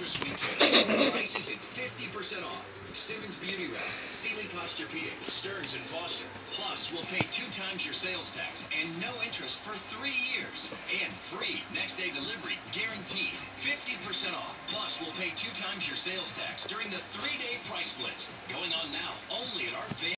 Mattress Weekend. Prices at 50% off. Simmons Beauty Rest, Sealy Posturepedic, Stearns & Foster. Plus, we'll pay 2 times your sales tax and no interest for 3 years. And free next-day delivery guaranteed. 50% off. Plus, we'll pay 2 times your sales tax during the 3-day price splits. Going on now, only at our